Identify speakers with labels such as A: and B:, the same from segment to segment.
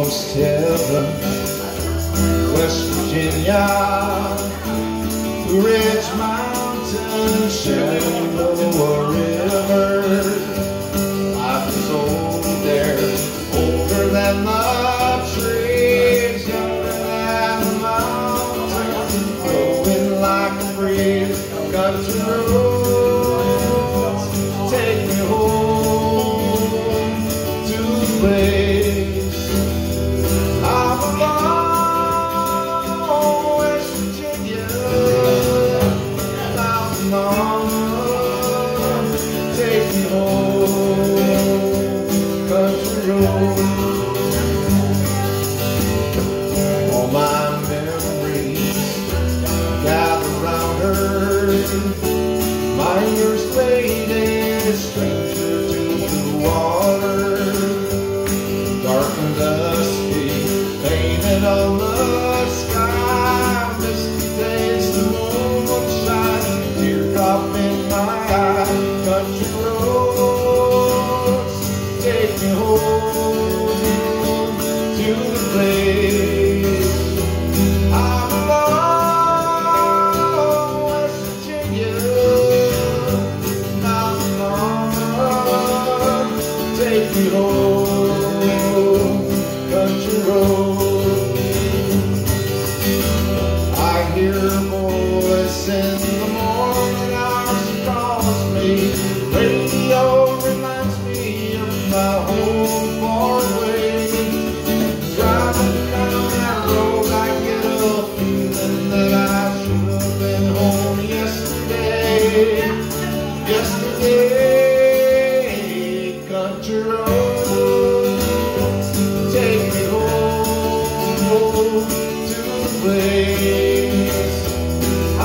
A: almost heaven. West Virginia, rich mountains, Shenandoah River. Life is old there, older than the trees, younger than the mountains, flowing like a breeze. Country roads take me home to the place I belong. West Virginia, Mountain Mama, take me home, country road. All my memories gather round her. My years faded, stranger to the water, dark and dusty, painted on the sky. Misty days, the moon will shine, teardrop in my eye. Country roads take me home to the place I belong. West Virginia, Mountain Mama, take me home, country road. I hear a voice in the morning hours across me. Radio reminds me of my home far away. Driving down that road, I get a feeling that I should have been home yesterday. Yesterday, country roads take me home to the place I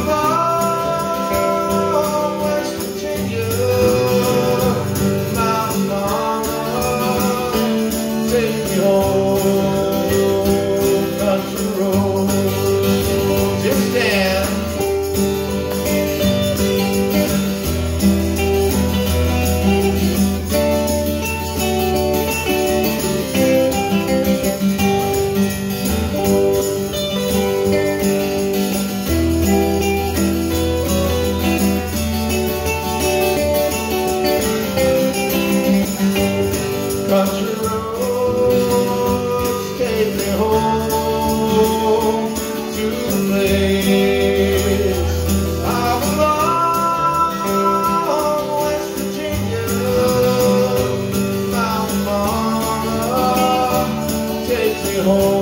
A: belong. West Virginia, Mountain Mama, take me home, country roads. Just dance. Country roads take me home to the place I belong. West Virginia, Mountain Mama, take me home.